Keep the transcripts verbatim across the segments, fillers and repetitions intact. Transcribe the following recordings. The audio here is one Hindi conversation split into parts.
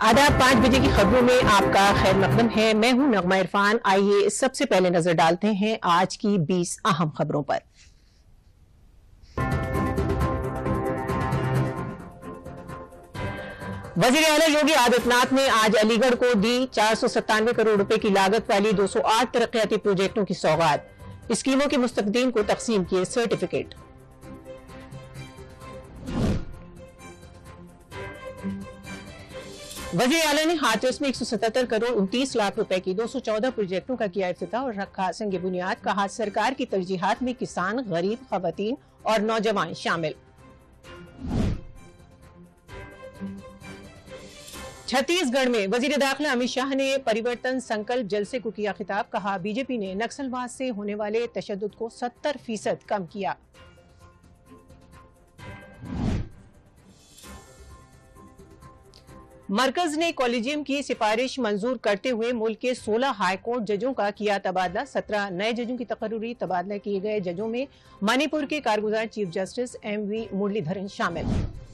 आधा पाँच बजे की खबरों में आपका खैर मकदम है। मैं हूं नगमा इरफान। आइए सबसे पहले नजर डालते हैं आज की बीस अहम खबरों पर। वजीर आला योगी आदित्यनाथ ने आज अलीगढ़ को दी चार सौ सत्तानवे करोड़ रुपए की लागत वाली दो सौ आठ तरक्याती प्रोजेक्टों की सौगात। स्कीमों के मुस्तफीदीन को तकसीम किए सर्टिफिकेट। वजीर आला ने हाथरस में एक सौ सतहत्तर करोड़ उनतीस लाख रुपए की दो सौ चौदह प्रोजेक्टों का किया इफ्तिताह और रखा संग बुनियाद। कहा सरकार की तरजीहात में किसान, गरीब, खवातीन और नौजवान शामिल। छत्तीसगढ़ में वजीर दाखिला अमित शाह ने परिवर्तन संकल्प जलसे को किया खिताब। कहा बीजेपी ने नक्सलवाद से होने वाले तशद्दुद को सत्तर फीसद कम किया। मरकज ने कॉलेजियम की सिफारिश मंजूर करते हुए मुल्क के सोलह हाईकोर्ट जजों का किया तबादला। सत्रह नए जजों की तकर्रुरी तबादला किए गए जजों में मणिपुर के कारगुजार chief justice M V Muralidharan शामिल।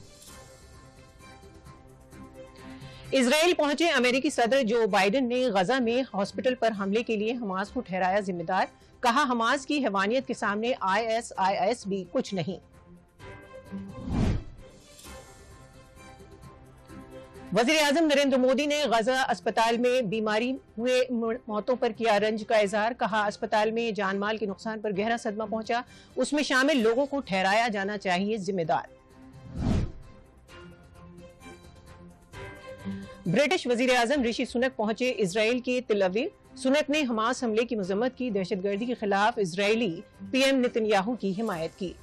इजराइल पहुंचे अमेरिकी सदर जो बाइडेन ने गजा में हॉस्पिटल पर हमले के लिए हमास को ठहराया जिम्मेदार। कहा हमास की हैवानियत के सामने आई एस आई एस भी कुछ नहीं। वजीर आजम नरेंद्र मोदी ने गजा अस्पताल में बीमारी हुए मौतों पर किया रंज का इजहार। कहा अस्पताल में जान माल के नुकसान पर गहरा सदमा पहुंचा। उसमें शामिल लोगों को ठहराया जाना चाहिए जिम्मेदार। ब्रिटिश वजीर आजम ऋषि सुनक पहुंचे इजराइल के तिल अवीव। सुनक ने हमास हमले की मजम्मत की। दहशतगर्दी के खिलाफ इजरायली पीएम नेतन्याहू की हिमायत की।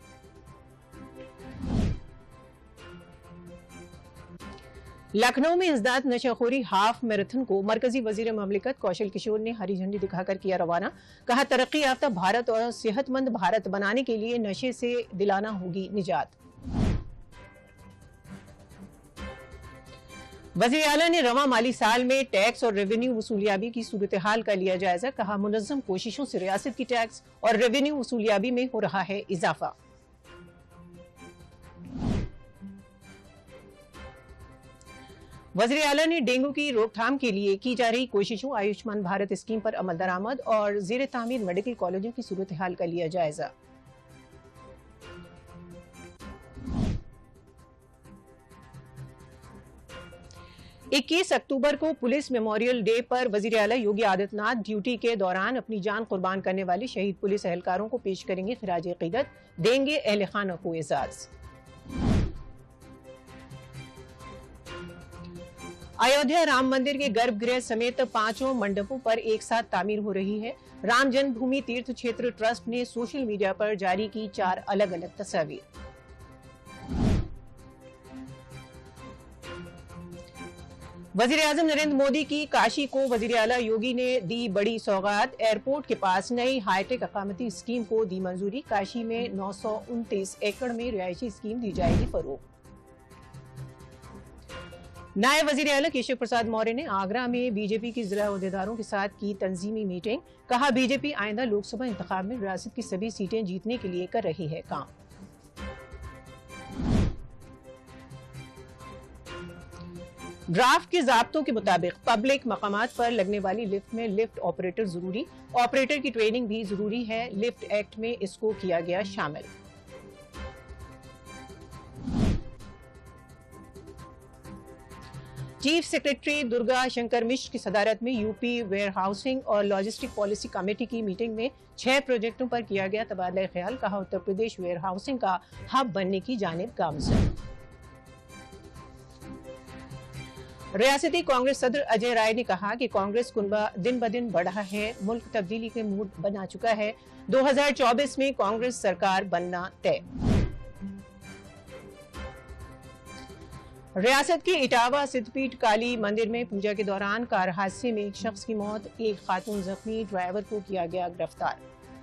लखनऊ में इज़्दाद नशाखोरी हाफ मैराथन को मरकजी वजीर ममलिकत कौशल किशोर ने हरी झंडी दिखाकर किया रवाना। कहा तरक्की याफ्ता भारत और सेहतमंद भारत बनाने के लिए नशे से दिलाना होगी निजात। वज़ीर आला ने रवां माली साल में टैक्स और रेवेन्यू वसूलियाबी की सूरत हाल का लिया जायजा। कहा मुनज़्ज़म कोशिशों से रियासत की टैक्स और रेवेन्यू वसूलियाबी में हो रहा है इजाफा। वज़ीर आला ने डेंगू की रोकथाम के लिए की जा रही कोशिशों, आयुष्मान भारत स्कीम पर अमल दरामद और ज़ेर तामीर मेडिकल कॉलेजों की सूरत हाल का लिया जायजा। इक्कीस अक्टूबर को पुलिस मेमोरियल डे पर वज़ीर आला योगी आदित्यनाथ ड्यूटी के दौरान अपनी जान कुर्बान करने वाले शहीद पुलिस एहलकारों को पेश करेंगे खिराज अकीदत, देंगे अहले खाना को एजाज। अयोध्या राम मंदिर के गर्भगृह समेत पांचों मंडपों पर एक साथ तामीर हो रही है। राम जन्मभूमि तीर्थ क्षेत्र ट्रस्ट ने सोशल मीडिया पर जारी की चार अलग अलग तस्वीर। वजीर आजम नरेंद्र मोदी की काशी को वजीर आला योगी ने दी बड़ी सौगात। एयरपोर्ट के पास नई हाईटेक अकामती स्कीम को दी मंजूरी। काशी में नौ सौ उनतीस एकड़ में रिहायशी स्कीम दी जाएगी फरोग। नायब वजीर आला केशव प्रसाद मौर्य ने आगरा में बीजेपी की जिला अहदेदारों के साथ की तंजीमी मीटिंग। कहा बीजेपी आइंदा लोकसभा इंतखाब में रियासत की सभी सीटें जीतने के लिए कर रही है काम। ड्राफ्ट के ज़ाब्तों के मुताबिक पब्लिक मकामात पर लगने वाली लिफ्ट में लिफ्ट ऑपरेटर जरूरी, ऑपरेटर की ट्रेनिंग भी जरूरी है। लिफ्ट एक्ट में इसको किया गया शामिल। चीफ सेक्रेटरी दुर्गा शंकर मिश्र की सदारत में यूपी वेयर हाउसिंग और लॉजिस्टिक पॉलिसी कमेटी की मीटिंग में छह प्रोजेक्टों पर किया गया तबादला ख्याल। कहा उत्तर प्रदेश वेयर हाउसिंग का हब बनने की जानिब गामज़न। रियासती कांग्रेस सदर अजय राय ने कहा कि कांग्रेस कुनबा दिन ब दिन बढ़ा है, मुल्क तब्दीली के मूड बना चुका है। दो हज़ार चौबीस में कांग्रेस सरकार बनना तय। रियासत के इटावा सिद्धपीठ काली मंदिर में पूजा के दौरान कार हादसे में एक शख्स की मौत, एक खातून जख्मी। ड्राइवर को किया गया गिरफ्तार।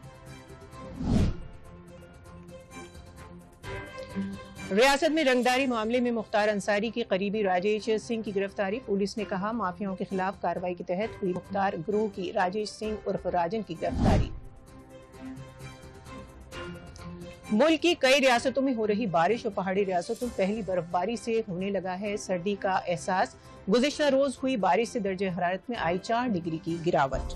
रियासत में रंगदारी मामले में मुख्तार अंसारी के करीबी राजेश सिंह की गिरफ्तारी। पुलिस ने कहा माफियाओं के खिलाफ कार्रवाई के तहत हुई मुख्तार गिरोह की राजेश सिंह उर्फ राजन की गिरफ्तारी। मुल्क की कई रियासतों में हो रही बारिश और पहाड़ी रियासतों में पहली बर्फबारी से होने लगा है सर्दी का एहसास। गुज़िश्ता रोज हुई बारिश से दर्जे हरारत में आई चार डिग्री की गिरावट।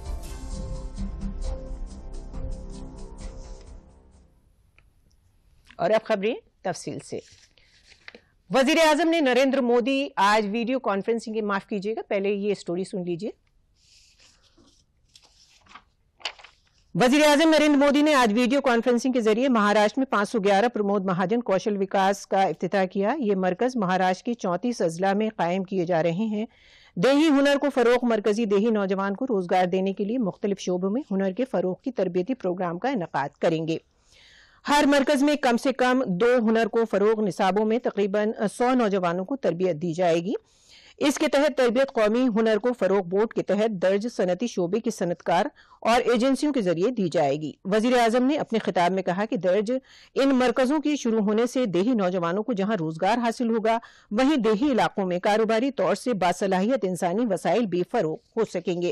और अब खबरें तफसील से। वजीर आजम ने नरेंद्र मोदी आज वीडियो कॉन्फ्रेंसिंग की, माफ कीजिएगा, पहले ये स्टोरी सुन लीजिए। वजीर आजम नरेंद्र मोदी ने आज वीडियो कॉन्फ्रेंसिंग के जरिए महाराष्ट्र में पांच सौ ग्यारह प्रमोद महाजन कौशल विकास का इफ्तिताह किया। ये मरकज महाराष्ट्र के चौंतीस अजला में कायम किए जा रहे हैं। देही हुनर को फरोग, मरकजी देही नौजवान को रोजगार देने के लिए मुख्तलिफ शोबों में हुनर के फरोग की तरबियती प्रोग्राम का इनेकाद करेंगे। हर मरकज में कम से कम दो हुनर को फरोग निसाबों में तकरीबन सौ नौजवानों को तरबियत दी जाएगी। इसके तहत तरबियत कौमी हुनर को फरोग बोर्ड के तहत दर्ज सनती शोबे की सनतकार और एजेंसियों के जरिए दी जाएगी। वजीर आजम ने अपने खिताब में कहा कि दर्ज इन मरकजों के शुरू होने से देही नौजवानों को जहां रोजगार हासिल होगा, वहीं देही इलाकों में कारोबारी तौर से बासलाहियत इंसानी वसाइल भी फरोग हो सकेंगे।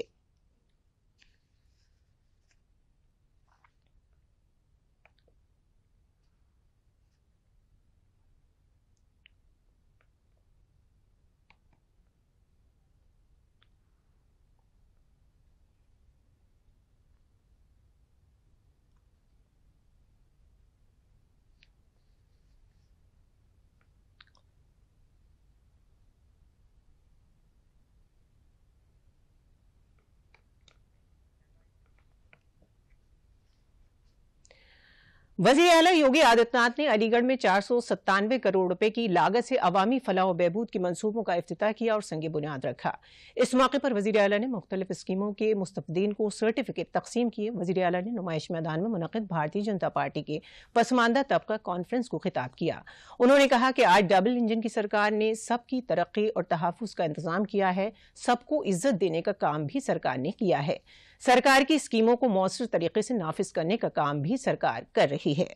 वज़ीर आला योगी आदित्यनाथ ने अलीगढ़ में चार सौ सत्तानवे करोड़ रुपए की लागत से अवामी फलाह व बहबूद के मंसूबों का इफ्तिताह किया और संगे बुनियाद रखा। इस मौके पर वज़ीर आला ने मुख्तलिफ स्कीमों के मुस्तफदीन को सर्टिफिकेट तकसीम किए। वज़ीर आला ने नुमाइश मैदान में मुनक़िद भारतीय जनता पार्टी के पसमानदा तबका कॉन्फ्रेंस को खिताब किया। उन्होंने कहा कि आज डबल इंजन की सरकार ने सबकी तरक्की और तहफ़्फ़ुज़ का इंतजाम किया है। सबको इज्जत देने का काम भी सरकार ने किया है। सरकार की स्कीमों को मौसर तरीके से नाफिज करने का काम भी सरकार कर रही है।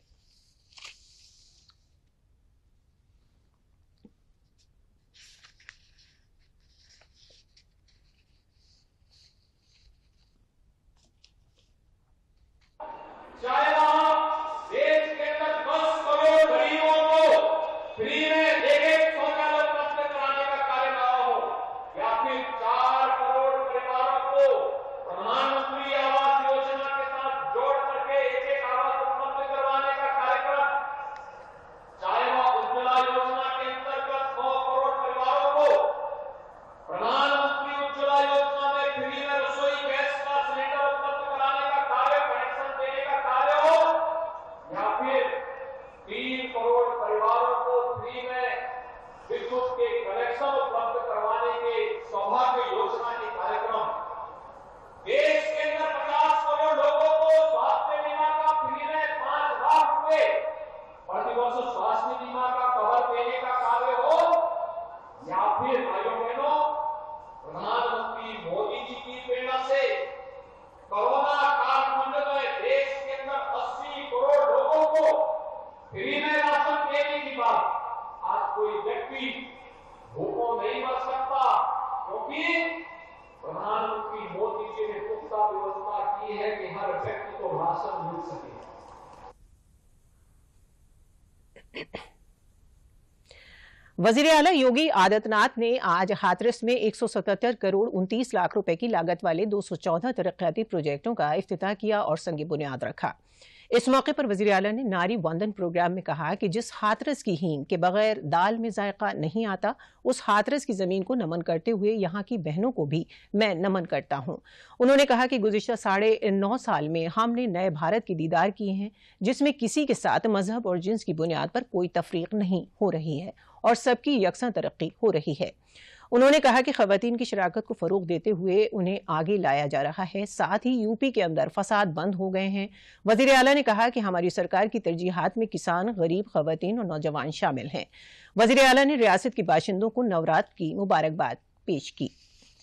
वज़ीर आला योगी आदित्यनाथ ने आज हाथरस में एक सौ सतहत्तर करोड़ उनतीस लाख रुपए की लागत वाले दो सौ चौदह तरक्याती प्रोजेक्टों का इफ्तिताह किया और संगे बुनियाद रखा। इस मौके पर वज़ीर आला ने नारी वंदन प्रोग्राम में कहा कि जिस हाथरस की हींग के बगैर दाल में जायका नहीं आता, उस हाथरस की जमीन को नमन करते हुए यहाँ की बहनों को भी मैं नमन करता हूँ। उन्होंने कहा कि गुज़िश्ता साढ़े नौ साल में हमने नए भारत के दीदार किए हैं, जिसमें किसी के साथ मजहब और जिन्स की बुनियाद पर कोई तफरीक नहीं हो रही है और सबकी यकसा तरक्की हो रही है। उन्होंने कहा कि खवातीन की शराकत को फरोग देते हुए उन्हें आगे लाया जा रहा है। साथ ही यूपी के अंदर फसाद बंद हो गए हैं। वज़ीर आला ने कहा कि हमारी सरकार की तरजीहात में किसान, गरीब, खवातीन और नौजवान शामिल हैं। वज़ीर आला ने रियासत के बाशिंदों को नवरात्र की मुबारकबाद पेश की।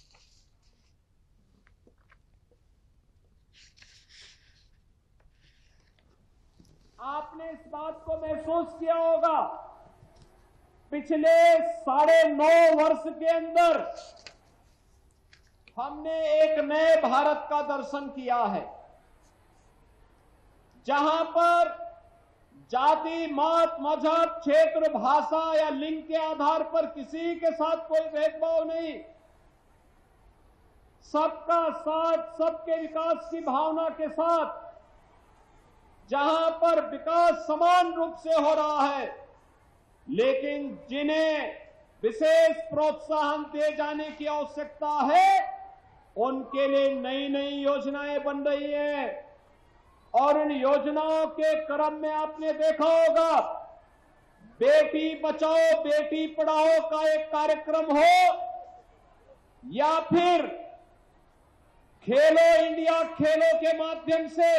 आपने इस बात को महसूस किया होगा, पिछले साढ़े नौ वर्ष के अंदर हमने एक नए भारत का दर्शन किया है, जहां पर जाति, मत, मजहब, क्षेत्र, भाषा या लिंग के आधार पर किसी के साथ कोई भेदभाव नहीं। सबका साथ, सबके विकास की भावना के साथ जहां पर विकास समान रूप से हो रहा है, लेकिन जिन्हें विशेष प्रोत्साहन दिए जाने की आवश्यकता है, उनके लिए नई नई योजनाएं बन रही हैं। और इन योजनाओं के क्रम में आपने देखा होगा, बेटी बचाओ बेटी पढ़ाओ का एक कार्यक्रम हो, या फिर खेलो इंडिया खेलो के माध्यम से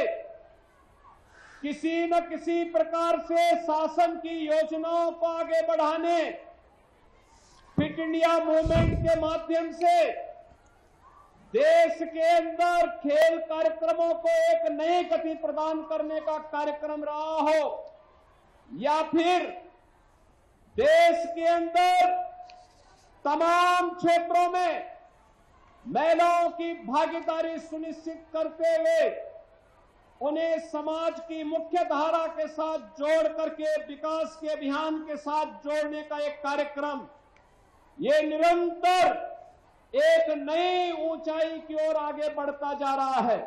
किसी न किसी प्रकार से शासन की योजनाओं को आगे बढ़ाने, फिट इंडिया मूवमेंट के माध्यम से देश के अंदर खेल कार्यक्रमों को एक नई गति प्रदान करने का कार्यक्रम रहा हो, या फिर देश के अंदर तमाम क्षेत्रों में महिलाओं की भागीदारी सुनिश्चित करते हुए उन्हें समाज की मुख्य धारा के साथ जोड़ करके विकास के अभियान के साथ जोड़ने का एक कार्यक्रम, ये निरंतर एक नई ऊंचाई की ओर आगे बढ़ता जा रहा है।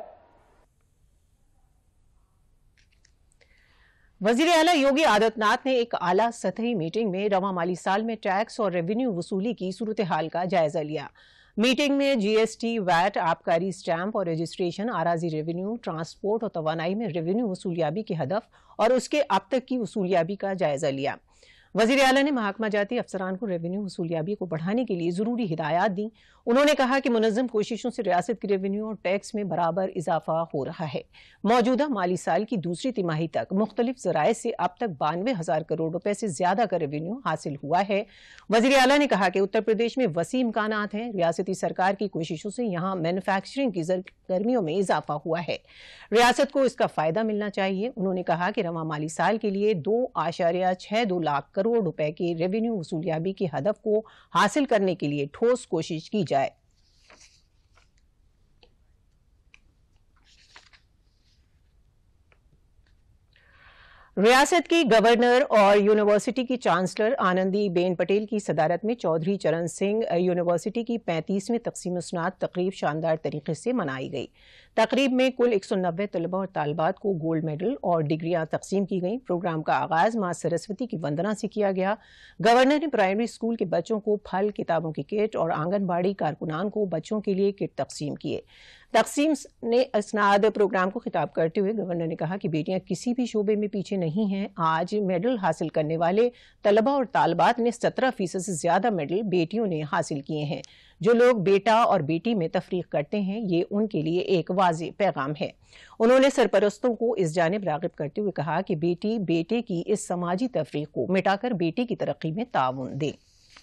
वजीर आला योगी आदित्यनाथ ने एक आला सतही मीटिंग में रवां माली साल में टैक्स और रेवेन्यू वसूली की सूरत हाल का जायजा लिया। मीटिंग में जीएसटी, वैट, आबकारी स्टैंप और रजिस्ट्रेशन, आराजी रेवेन्यू, ट्रांसपोर्ट और तवानाई में रेवेन्यू वसूलियाबी के हदफ और उसके अब तक की वसूलियाबी का जायजा लिया। वजीर आला ने महकमा जाती अफसरान को रेवेन्यू वसूलियाबी को बढ़ाने के लिए जरूरी हिदायत दी। उन्होंने कहा कि मुनज़्ज़म कोशिशों से रियासत की रेवेन्यू और टैक्स में बराबर इजाफा हो रहा है। मौजूदा माली साल की दूसरी तिमाही तक मुख्तलिफ जराए से अब तक बानवे हजार करोड़ रुपए से ज्यादा का रेवेन्यू हासिल हुआ है। वजीर आला ने कहा कि उत्तर प्रदेश में वसी इम्कानात हैं। रियासती सरकार की कोशिशों से यहाँ मैन्युफैक्चरिंग की सरगर्मियों में इजाफा हुआ है। रियासत को इसका फायदा मिलना चाहिए। उन्होंने कहा कि रवां माली साल के लिए दो आशारिया छह दो लाख करोड़ रुपए की रेवेन्यू वसूलियाबी के हदफ को हासिल करने के लिए ठोस कोशिश की जाए। रियासत की गवर्नर और यूनिवर्सिटी की चांसलर आनंदी बेन पटेल की सदारत में चौधरी चरण सिंह यूनिवर्सिटी की पैंतीसवीं तकसीम-उस्नात तकरीब शानदार तरीके से मनाई गई। तकरीब में कुल एक सौ नब्बे तलबा और तालबात को गोल्ड मेडल और डिग्रियां तकसीम की गईं। प्रोग्राम का आगाज मां सरस्वती की वंदना से किया गया। गवर्नर ने प्राइमरी स्कूल के बच्चों को फल, किताबों की किट और आंगनबाड़ी कारकुनान को बच्चों के लिए किट तकसीम किए। तकसीम ने असनाद प्रोग्राम को खिताब करते हुए गवर्नर ने कहा कि बेटियां किसी भी शोबे में पीछे नहीं हैं। आज मेडल हासिल करने वाले तलबा और तालबात ने सत्रह फीसद से ज्यादा मेडल बेटियों ने हासिल किए हैं। जो लोग बेटा और बेटी में तफरीक करते हैं, ये उनके लिए एक वाज़ेह पैगाम है। उन्होंने सरपरस्तों को इस जानिब राग़िब करते हुए कहा कि बेटी बेटे की इस समाजी तफरीक को मिटाकर बेटी की तरक्की में ताउन दे।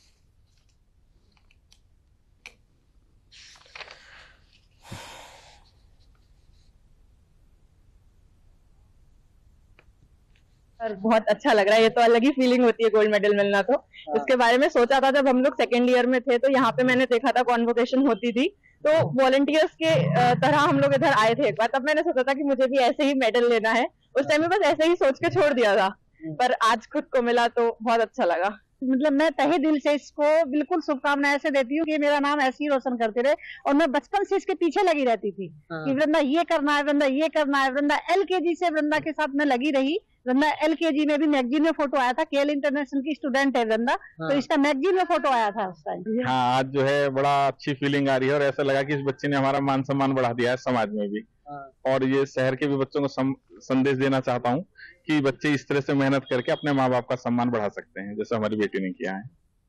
बहुत अच्छा लग रहा है। ये तो अलग ही फीलिंग होती है गोल्ड मेडल मिलना। तो इसके बारे में सोचा था जब हम लोग सेकेंड ईयर में थे, तो यहाँ पे मैंने देखा था कॉन्वोकेशन होती थी, तो वॉलंटियर्स के तरह हम लोग इधर आए थे एक बार। तब मैंने सोचा था कि मुझे भी ऐसे ही मेडल लेना है। उस टाइम में बस ऐसे ही सोच के छोड़ दिया था, पर आज खुद को मिला तो बहुत अच्छा लगा। मतलब मैं तहे दिल से इसको बिल्कुल शुभकामनाएं ऐसे देती हूँ कि मेरा नाम ऐसे ही रोशन करते रहे। और मैं बचपन से इसके पीछे लगी रहती थी कि वृंदा ये करना है, वृंदा ये करना है। वृंदा एलकेजी से वृंदा के साथ मैं लगी रही। वृंदा एलकेजी में भी मैगजीन में फोटो आया था। केएल इंटरनेशनल की स्टूडेंट है वृंदा, तो इसका मैगजीन में फोटो आया था उस टाइम। हाँ, आज जो है बड़ा अच्छी फीलिंग आ रही है और ऐसा लगा कि इस बच्चे ने हमारा मान सम्मान बढ़ा दिया है समाज में भी। और ये शहर के भी बच्चों को संदेश देना चाहता हूँ कि बच्चे इस तरह से मेहनत करके अपने माँ बाप का सम्मान बढ़ा सकते हैं, जैसे हमारी बेटी ने किया है।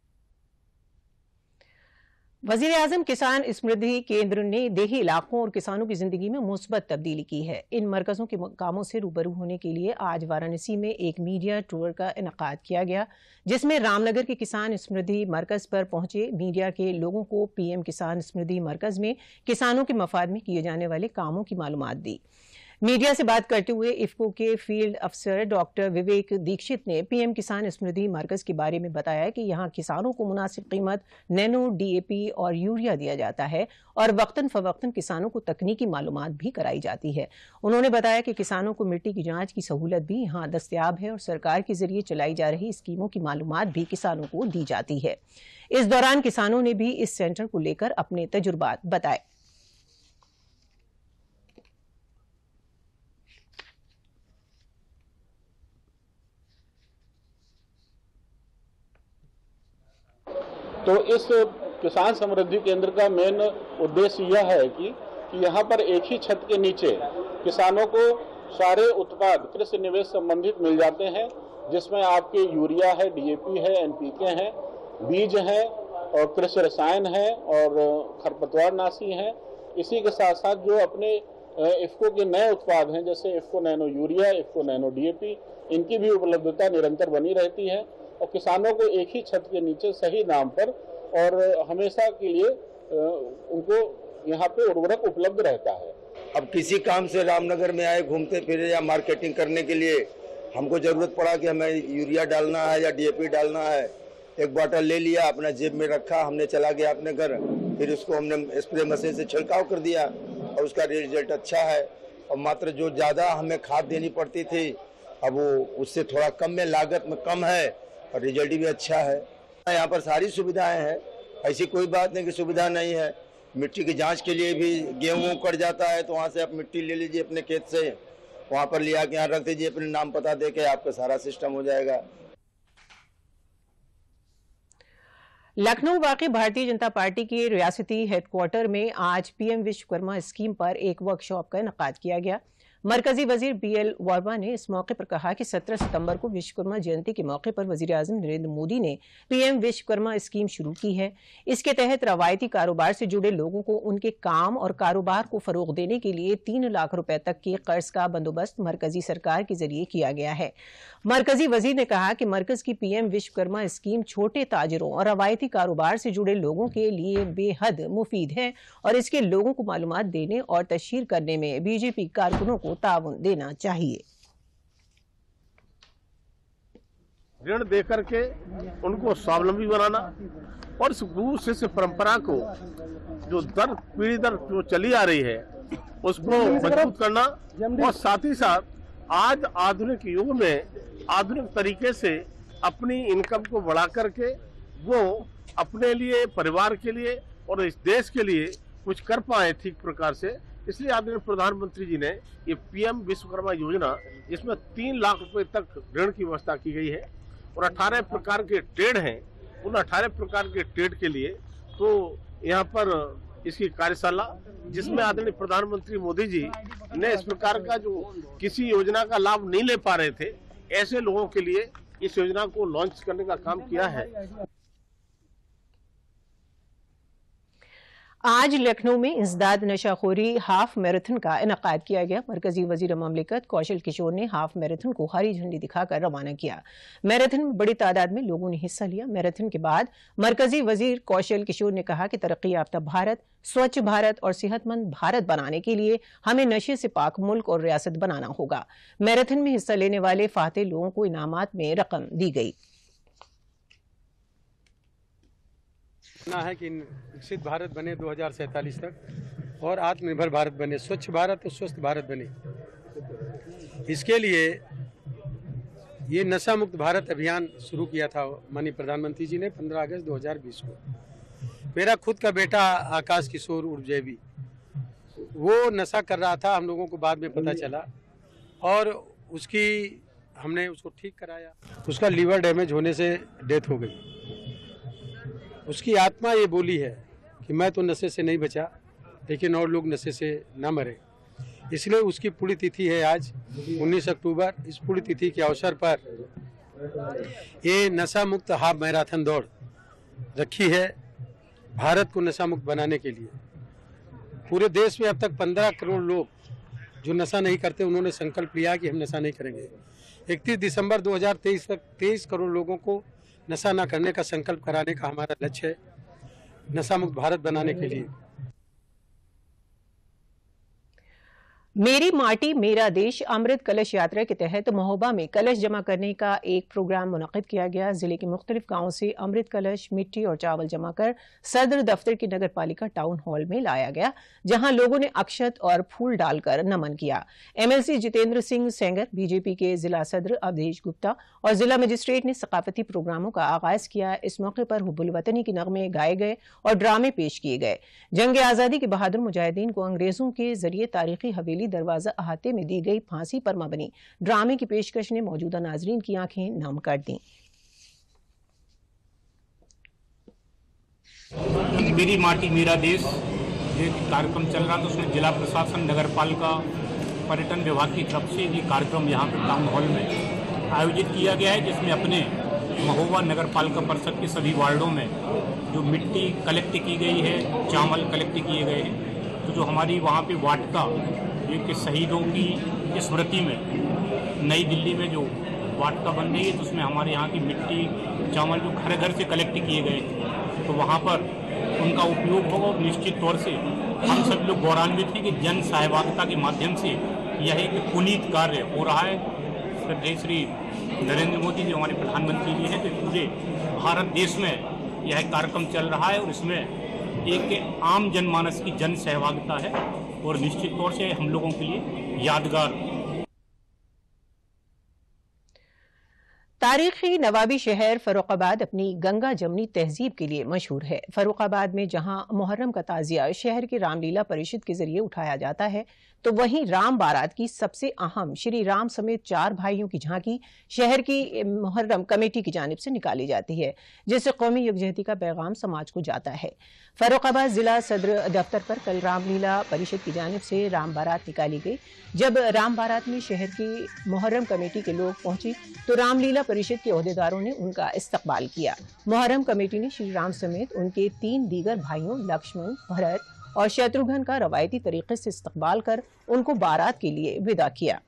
वजीर आजम किसान समृद्धि केंद्र ने देही इलाकों और किसानों की जिंदगी में मुस्बत तब्दीली की है। इन मरकजों के कामों से रूबरू होने के लिए आज वाराणसी में एक मीडिया टूर का इनेकाद किया गया, जिसमें रामनगर के किसान समृद्धि मरकज पर पहुंचे मीडिया के लोगों को पीएम किसान समृद्धि मरकज में किसानों के मफाद में किए जाने वाले कामों की मालूमात दी। मीडिया से बात करते हुए इफ्को के फील्ड अफसर डॉक्टर विवेक दीक्षित ने पीएम किसान समृद्धि मरकज के बारे में बताया कि यहां किसानों को मुनासिब कीमत नैनो डीएपी और यूरिया दिया जाता है और वक्तन फवक्तन किसानों को तकनीकी मालूमात भी कराई जाती है। उन्होंने बताया कि किसानों को मिट्टी की जांच की सहूलत भी यहां दस्तयाब है और सरकार के जरिए चलाई जा रही स्कीमों की मालूमात भी किसानों को दी जाती है। इस दौरान किसानों ने भी इस सेंटर को लेकर अपने तजुर्बात बताए। तो इस किसान समृद्धि केंद्र का मेन उद्देश्य यह है कि, कि यहाँ पर एक ही छत के नीचे किसानों को सारे उत्पाद कृषि निवेश संबंधित मिल जाते हैं, जिसमें आपके यूरिया है, डीएपी है, एनपीके हैं, बीज हैं और कृषि रसायन है और खरपतवार नाशी हैं। इसी के साथ साथ जो अपने इफ्को के नए उत्पाद हैं जैसे IFFCO nano urea, IFFCO nano DAP, इनकी भी उपलब्धता निरंतर बनी रहती है और किसानों को एक ही छत के नीचे सही दाम पर और हमेशा के लिए उनको यहाँ पे उर्वरक उपलब्ध रहता है। अब किसी काम से रामनगर में आए घूमते फिरे या मार्केटिंग करने के लिए हमको जरूरत पड़ा कि हमें यूरिया डालना है या डीएपी डालना है, एक बॉटल ले लिया, अपना जेब में रखा, हमने चला गया अपने घर, फिर उसको हमने स्प्रे मशीन से छिड़काव कर दिया और उसका रिजल्ट अच्छा है। और मात्र जो ज़्यादा हमें खाद देनी पड़ती थी अब वो उससे थोड़ा कम में, लागत में कम है और रिजल्ट भी अच्छा है। यहाँ पर सारी सुविधाएं हैं, ऐसी कोई बात नहीं कि सुविधा नहीं है। मिट्टी की जांच के लिए भी गेहूं कट जाता है तो वहाँ से आप मिट्टी ले लीजिए अपने खेत से, वहाँ पर ले आके यहाँ रख दीजिए, अपने नाम पता दे के आपका सारा सिस्टम हो जाएगा। लखनऊ वाक़ई भारतीय जनता पार्टी के रियासती हेडक्वार्टर में आज पीएम विश्वकर्मा स्कीम पर एक वर्कशॉप का इनेकाद किया गया। मरकजी वजीर बीएल वर्मा ने इस मौके पर कहा कि सत्रह सितंबर को विश्वकर्मा जयंती के मौके पर वजीर आजम नरेंद्र मोदी ने पीएम विश्वकर्मा स्कीम शुरू की है। इसके तहत रवायती कारोबार से जुड़े लोगों को उनके काम और कारोबार को फरोग देने के लिए तीन लाख रुपए तक के कर्ज का बंदोबस्त मरकजी सरकार के जरिए किया गया है। मरकजी वजीर ने कहा कि मरकज की पीएम विश्वकर्मा स्कीम छोटे ताजरों और रवायती कारोबार से जुड़े लोगों के लिए बेहद मुफीद है और इसके लोगों को मालूमात देने और तशहीर करने में बीजेपी कारकुनों को ताउन देना चाहिए। ऋण देकर के उनको स्वावलंबी बनाना और इस गुरु शिष्य परंपरा को जो दर पीढ़ी दर जो चली आ रही है उसको मजबूत करना और साथ ही साथ आज आधुनिक युग में आधुनिक तरीके से अपनी इनकम को बढ़ा करके वो अपने लिए, परिवार के लिए और इस देश के लिए कुछ कर पाए ठीक प्रकार से। इसलिए आदरणीय प्रधानमंत्री जी ने ये पीएम विश्वकर्मा योजना, जिसमें तीन लाख रुपए तक ऋण की व्यवस्था की गई है और अठारह प्रकार के ट्रेड हैं, उन अठारह प्रकार के ट्रेड के लिए तो यहाँ पर इसकी कार्यशाला, जिसमें आदरणीय प्रधानमंत्री मोदी जी ने इस प्रकार का जो किसी योजना का लाभ नहीं ले पा रहे थे ऐसे लोगों के लिए इस योजना को लॉन्च करने का काम किया है। आज लखनऊ में इंसदाद नशाखोरी हाफ मैराथन का इनेकाद किया गया। मरकजी वजीर ममलिकत कौशल किशोर ने हाफ मैराथन को हरी झंडी दिखाकर रवाना किया। मैराथन में बड़ी तादाद में लोगों ने हिस्सा लिया। मैराथन के बाद मरकजी वजीर कौशल किशोर ने कहा कि तरक्की याफ्ता भारत, स्वच्छ भारत और सेहतमंद भारत बनाने के लिए हमें नशे से पाक मुल्क और रियासत बनाना होगा। मैराथन में हिस्सा लेने वाले फातेह लोगों को इनामात में रकम दी गई। है कि विकसित भारत बने दो हज़ार सैंतालीस तक और आत्मनिर्भर भारत बने, स्वच्छ भारत और स्वस्थ भारत बने। इसके लिए ये नशा मुक्त भारत अभियान शुरू किया था माननीय प्रधानमंत्री जी ने पंद्रह अगस्त दो हज़ार बीस को। मेरा खुद का बेटा आकाश किशोर उर्फ जयवी, वो नशा कर रहा था, हम लोगों को बाद में पता चला और उसकी हमने उसको ठीक कराया। उसका लीवर डैमेज होने से डेथ हो गई। उसकी आत्मा ये बोली है कि मैं तो नशे से नहीं बचा, लेकिन और लोग नशे से ना मरे। इसलिए उसकी पुण्यतिथि है आज उन्नीस अक्टूबर। इस पुण्यतिथि के अवसर पर ये नशा मुक्त हाफ मैराथन दौड़ रखी है भारत को नशा मुक्त बनाने के लिए। पूरे देश में अब तक पंद्रह करोड़ लोग जो नशा नहीं करते, उन्होंने संकल्प लिया कि हम नशा नहीं करेंगे। इकतीस दिसंबर दो हज़ार तेईस तक तेईस करोड़ लोगों को नशा न करने का संकल्प कराने का हमारा लक्ष्य है, नशा मुक्त भारत बनाने के लिए। मेरी माटी मेरा देश अमृत कलश यात्रा के तहत महोबा में कलश जमा करने का एक प्रोग्राम मुनक्किद किया गया। जिले के मुख्तलिफ गांवों से अमृत कलश, मिट्टी और चावल जमा कर सदर दफ्तर की नगर पालिका टाउन हॉल में लाया गया, जहां लोगों ने अक्षत और फूल डालकर नमन किया। एमएलसी जितेंद्र सिंह सेंगर, बीजेपी के जिला सदर अवधेश गुप्ता और जिला मजिस्ट्रेट ने सकाफती प्रोग्रामों का आगाज किया। इस मौके पर हुब्बुल वतनी के नगमे गाए गए और ड्रामे पेश किए गए। जंग आजादी के बहादुर मुजाहिदीन को अंग्रेजों के जरिए तारीखी हवेली दरवाजा अहाते में दी गई फांसी पर मबनी ड्रामे की पेशकश ने मौजूदा नाजरीन की आंखें नम कर दी। मेरी माटी मेरा देश ये कार्यक्रम चल रहा था, उसमें जिला प्रशासन, नगर पालिका, पर्यटन विभाग की तरफ से ये कार्यक्रम यहाँ पर टाउन हॉल में आयोजित किया गया है, जिसमें अपने महोबा नगर पालिका परिषद के सभी वार्डों में जो मिट्टी कलेक्ट की गई है, चावल कलेक्ट किए गए हैं, तो जो हमारी वहाँ पे वाटिका एक शहीदों की स्मृति में नई दिल्ली में जो वाटिका बन रही है, तो उसमें हमारे यहाँ की मिट्टी, चावल जो घर घर से कलेक्ट किए गए, तो वहाँ पर उनका उपयोग होगा। और निश्चित तौर से हम सब लोग गौरवान्वित हैं कि जन सहभागिता के माध्यम से यह एक पुनीत कार्य हो रहा है। श्रद्धेय श्री नरेंद्र मोदी जी हमारे प्रधानमंत्री जी हैं, तो पूरे भारत देश में यह कार्यक्रम चल रहा है और इसमें एक आम जनमानस की जन सहभागिता है और निश्चित तौर से हम लोगों के लिए यादगार। तारीखी नवाबी शहर फर्रुखाबाद अपनी गंगा जमनी तहजीब के लिए मशहूर है। फर्रुखाबाद में जहां मुहर्रम का ताजिया शहर के रामलीला परिषद के जरिए उठाया जाता है, तो वहीं राम बारात की सबसे अहम श्री राम समेत चार भाइयों की झांकी शहर की मुहर्रम कमेटी की जानिब से निकाली जाती है, जिससे कौमी यकजहती का पैगाम समाज को जाता है। फर्रुखाबाद जिला सदर दफ्तर पर कल रामलीला परिषद की जानिब से राम बारात निकाली गई। जब राम बारात में शहर की मुहर्रम कमेटी के लोग पहुंचे, तो रामलीला परिषद के ओहदेदारों ने उनका इस्तकबाल किया। मुहर्रम कमेटी ने श्री राम समेत उनके तीन दीगर भाइयों लक्ष्मण, भरत और शत्रुघ्न का रवायती तरीके से इस्तकबाल कर उनको बारात के लिए विदा किया।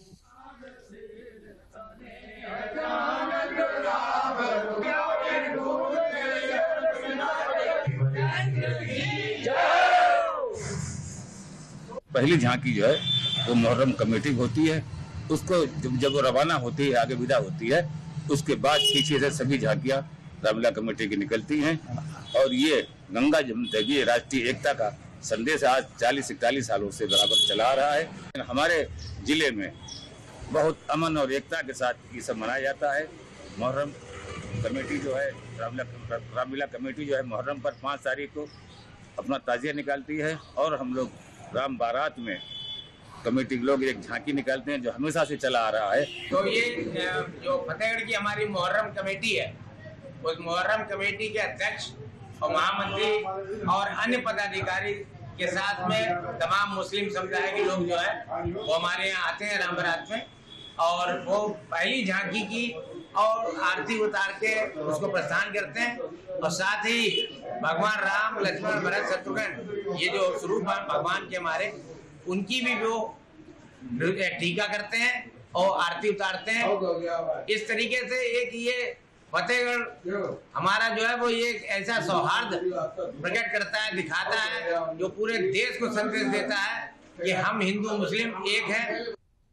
पहली झांकी जो है वो मुहर्रम कमेटी होती है, उसको जब जब वो रवाना होती है, आगे विदा होती है, उसके बाद पीछे से सभी झांकियां रामलीला कमेटी की निकलती हैं। और ये गंगा जमनी राष्ट्रीय एकता का संदेश आज चालीस इकतालीस सालों से बराबर चला आ रहा है। हमारे जिले में बहुत अमन और एकता के साथ ये सब मनाया जाता है। मुहर्रम कमेटी जो है रामलीला रामलीला कमेटी जो है मुहर्रम पर पाँच तारीख को अपना ताजिया निकालती है और हम लोग राम बारात में कमेटी के लोग एक झांकी निकालते हैं, जो हमेशा से चला आ रहा है। तो ये जो फतेहगढ़ की हमारी मुहर्रम कमेटी है, उस मुहर्रम कमेटी के अध्यक्ष और महामंत्री और अन्य पदाधिकारी के साथ में तमाम मुस्लिम समुदाय के लोग जो है वो हमारे यहाँ आते हैं राम बारात में, और वो पहली झांकी की और आरती उतार के उसको प्रस्थान करते हैं। और साथ ही भगवान राम, लक्ष्मण, भरत, शत्रुघ्न, ये जो स्वरूप भगवान के हमारे, उनकी भी वो टीका करते हैं और आरती उतारते हैं। इस तरीके से एक ये फतेहगढ़ हमारा जो है वो ये ऐसा सौहार्द प्रकट करता है, दिखाता है, जो पूरे देश को संदेश देता है कि हम हिंदू मुस्लिम एक हैं।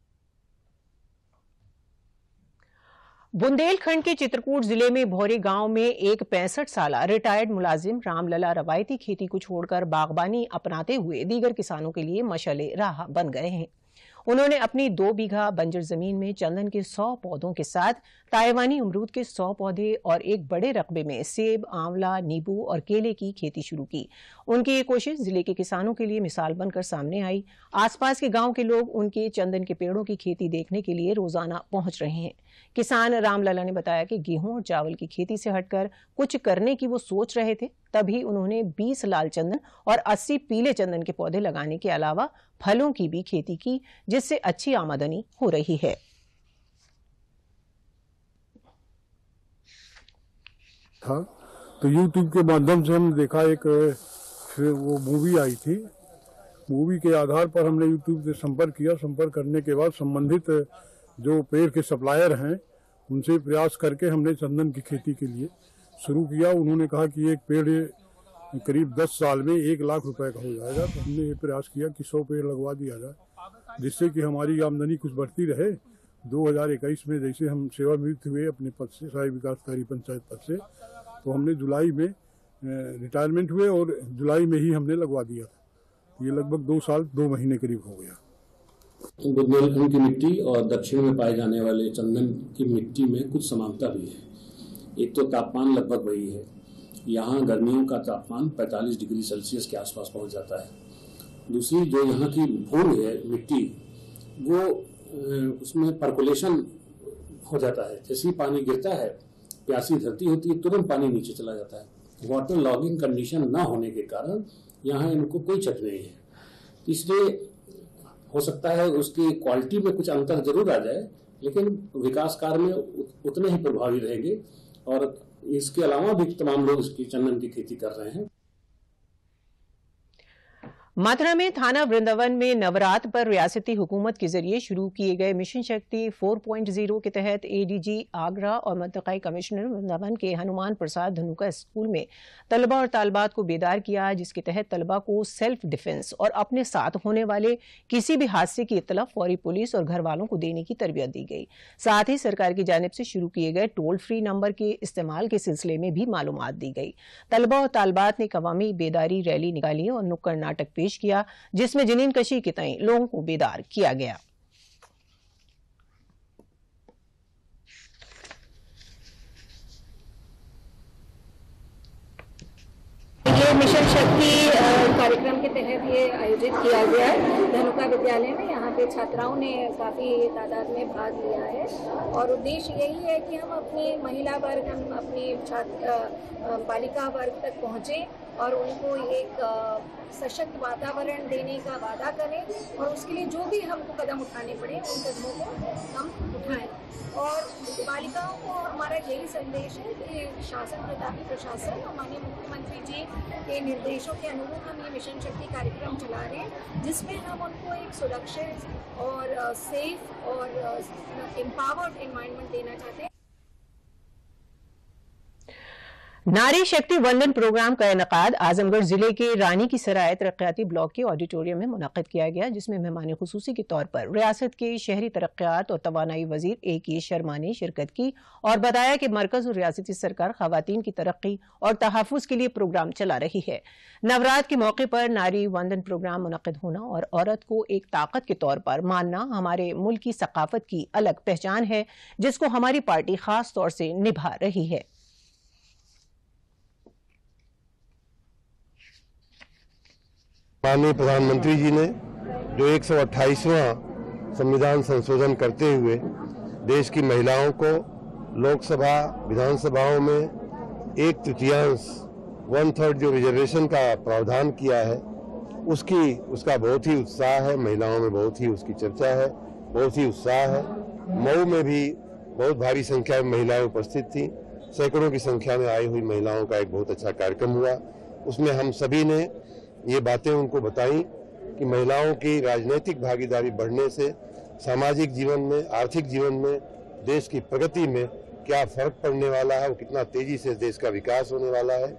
बुंदेलखंड के चित्रकूट जिले में भौरे गांव में एक पैंसठ साल रिटायर्ड मुलाजिम रामलला रवायती खेती को छोड़कर बागबानी अपनाते हुए दीगर किसानों के लिए मशाले राह बन गए हैं। उन्होंने अपनी दो बीघा बंजर जमीन में चंदन के सौ पौधों के साथ ताइवानी अमरूद के सौ पौधे और एक बड़े रकबे में सेब, आंवला, नींबू और केले की खेती शुरू की। उनकी ये कोशिश जिले के किसानों के लिए मिसाल बनकर सामने आई। आसपास के गांव के लोग उनके चंदन के पेड़ों की खेती देखने के लिए रोजाना पहुंच रहे हैं। किसान रामलला ने बताया कि गेहूं और चावल की खेती से हटकर कुछ करने की वो सोच रहे थे, तभी उन्होंने बीस लाल चंदन और अस्सी पीले चंदन के पौधे लगाने के अलावा फलों की भी खेती की, जिससे अच्छी आमदनी हो रही है। था तो यूट्यूब के माध्यम से हमने देखा, एक वो मूवी आई थी, मूवी के आधार पर हमने यूट्यूब से संपर्क किया। संपर्क करने के बाद संबंधित जो पेड़ के सप्लायर हैं उनसे प्रयास करके हमने चंदन की खेती के लिए शुरू किया। उन्होंने कहा कि एक पेड़ करीब दस साल में एक लाख रुपए का हो जाएगा, तो हमने ये प्रयास किया कि सौ पेड़ लगवा दिया जाए। जिससे कि हमारी आमदनी कुछ बढ़ती रहे। दो हज़ार इक्कीस में जैसे हम सेवानिवृत्त हुए अपने पद से, सहायक विकासकारी पंचायत पद से, तो हमने जुलाई में रिटायरमेंट हुए और जुलाई में ही हमने लगवा दिया था। ये लगभग दो साल दो महीने करीब हो गया। बुंदेलखंड की मिट्टी और दक्षिण में पाए जाने वाले चंदन की मिट्टी में कुछ समानता भी है। एक तो तापमान लगभग वही है, यहाँ गर्मियों का तापमान पैंतालीस डिग्री सेल्सियस के आसपास पहुंच जाता है। दूसरी जो यहाँ की भूमि है, मिट्टी, वो उसमें पर्कुलेशन हो जाता है। जैसे ही पानी गिरता है, प्यासी धरती होती है, तुरंत पानी नीचे चला जाता है। वाटर लॉगिंग कंडीशन ना होने के कारण यहाँ इनको कोई चट नहीं है। इसलिए हो सकता है उसकी क्वालिटी में कुछ अंतर जरूर आ जाए, लेकिन विकास कार्य में उतने ही प्रभावी रहेंगे। और इसके अलावा भी तमाम लोग इसकी चंदन की खेती कर रहे हैं। मथुरा में थाना वृंदावन में नवरात्र पर रियासती हुकूमत के जरिए शुरू किए गए मिशन शक्ति चार पॉइंट ज़ीरो के तहत एडीजी आगरा और मंतकाई कमिश्नर वृंदावन के हनुमान प्रसाद धनुका स्कूल में तलबा और तालबात को बेदार किया, जिसके तहत तलबा को सेल्फ डिफेंस और अपने साथ होने वाले किसी भी हादसे की इत्तला फौरी पुलिस और घर वालों को देने की तरबियत दी गई। साथ ही सरकार की जानिब से शुरू किए गए टोल फ्री नंबर के इस्तेमाल के सिलसिले में भी मालूमात दी गई। तलबा और तालबात ने कवामी बेदारी रैली निकाली और नुक्कड़ नाटक पेश किया, जिसमें जनीन कशी के तय लोगों को बेदार किया गया। ये मिशन शक्ति कार्यक्रम के तहत ये आयोजित किया गया है धनुका विद्यालय में। यहाँ पे छात्राओं ने काफ़ी तादाद में भाग लिया है और उद्देश्य यही है कि हम अपनी महिला वर्ग, हम अपनी छात्र बालिका वर्ग तक पहुँचें और उनको एक सशक्त वातावरण देने का वादा करें और उसके लिए जो भी हमको कदम उठाने पड़े उन कदमों को हम उठाएं। और बालिकाओं को हमारा यही संदेश है कि शासन, प्रतापी प्रशासन और माननीय मुख्यमंत्री जी के निर्देशों के अनुरूप हम ये मिशन शक्ति कार्यक्रम चला रहे हैं, जिसमें हम उनको एक सुरक्षित और सेफ और एम्पावर्ड एनवायरनमेंट देना चाहते हैं। नारी शक्ति वंदन प्रोग्राम का इनेकाद आजमगढ़ जिले के रानी की सराय तरक्याती ब्लॉक के ऑडिटोरियम में मुनक्किद किया गया, जिसमें मेहमान खुसूसी के तौर पर रियासत के शहरी तरक्यात और तवानाई वजीर ए के शर्मा ने शिरकत की और बताया कि मरकज और रियासती सरकार खवातीन की तरक्की और तहफ़्फ़ुज़ के लिए प्रोग्राम चला रही है। नवरात्र के मौके पर नारी वंदन प्रोग्राम मुनक्किद होना और औरत को एक ताकत के तौर पर मानना हमारे मुल्क की सकाफत की अलग पहचान है, जिसको हमारी पार्टी खास तौर से निभा रही है। माननीय प्रधानमंत्री जी ने जो एक सौ अट्ठाईसवां संविधान संशोधन करते हुए देश की महिलाओं को लोकसभा विधानसभाओं में एक तृतीयांश वन थर्ड जो रिजर्वेशन का प्रावधान किया है, उसकी उसका बहुत ही उत्साह है। महिलाओं में बहुत ही उसकी चर्चा है, बहुत ही उत्साह है। मऊ में भी बहुत भारी संख्या में महिलाएं उपस्थित थीं। सैकड़ों की संख्या में आई हुई महिलाओं का एक बहुत अच्छा कार्यक्रम हुआ। उसमें हम सभी ने ये बातें उनको बताई कि महिलाओं की राजनीतिक भागीदारी बढ़ने से सामाजिक जीवन में, आर्थिक जीवन में, देश की प्रगति में क्या फर्क पड़ने वाला है, वो कितना तेजी से देश का विकास होने वाला है।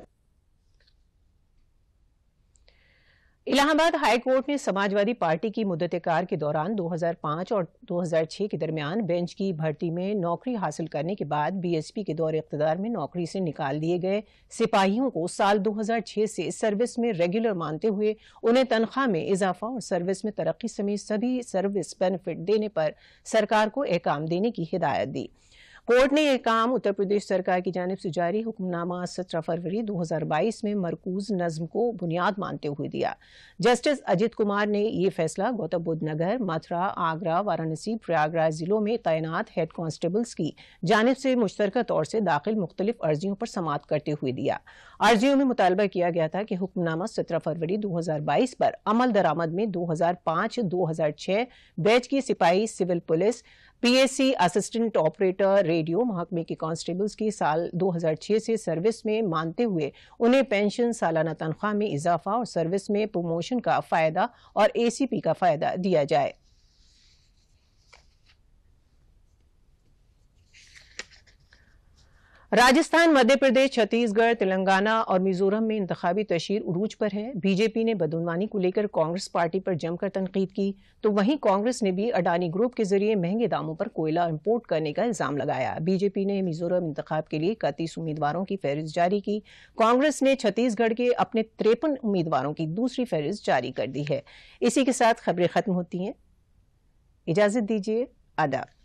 इलाहाबाद हाई कोर्ट ने समाजवादी पार्टी की मुद्दत-ए-कार के दौरान दो हज़ार पाँच और दो हज़ार छह के दरमियान बेंच की भर्ती में नौकरी हासिल करने के बाद बीएसपी के दौर इख्तिदार में नौकरी से निकाल दिए गए सिपाहियों को साल दो हज़ार छह से सर्विस में रेगुलर मानते हुए उन्हें तनख्वाह में इजाफा और सर्विस में तरक्की समेत सभी सर्विस बेनिफिट देने पर सरकार को एहकाम देने की हिदायत दी। कोर्ट ने यह काम उत्तर प्रदेश सरकार की जानिब से जारी हुक्मनामा सत्रह फरवरी दो हज़ार बाईस में मरकूज नज्म को बुनियाद मानते हुए दिया। जस्टिस अजित कुमार ने यह फैसला गौतम बुद्ध नगर, मथुरा, आगरा, वाराणसी, प्रयागराज जिलों में तैनात हेड कांस्टेबल्स की जानिब से मुश्तरका तौर से दाखिल मुख्तलिफ अर्जियों पर समाअत करते हुए दिया। अर्जियों में मुतालबा किया गया था कि हुक्मनामा सत्रह फरवरी दो हज़ार बाईस पर अमल दरामद में दो हज़ार पाँच दो हज़ार छह बैच की सिपाही, civil police, PSC assistant operator, radio महकमे के कांस्टेबल्स की साल दो हज़ार छह से सर्विस में मानते हुए उन्हें पेंशन, सालाना तनख्वाह में इजाफा और सर्विस में प्रमोशन का फायदा और एसीपी का फायदा दिया जाए। राजस्थान, मध्य प्रदेश, छत्तीसगढ़, तेलंगाना और मिजोरम में इंतखाबी तशहीर उरूज पर है। बीजेपी ने बदउनवानी को लेकर कांग्रेस पार्टी पर जमकर तनकीद की, तो वहीं कांग्रेस ने भी अडानी ग्रुप के जरिए महंगे दामों पर कोयला इंपोर्ट करने का इल्जाम लगाया। बीजेपी ने मिजोरम इंतखाब के लिए इकतीस उम्मीदवारों की फहरिस्त जारी की। कांग्रेस ने छत्तीसगढ़ के अपने तिरपन उम्मीदवारों की दूसरी फहरिस्त जारी कर दी है। इसी के साथ खबरें खत्म होती हैं। इजाजत दीजिए, आदाब।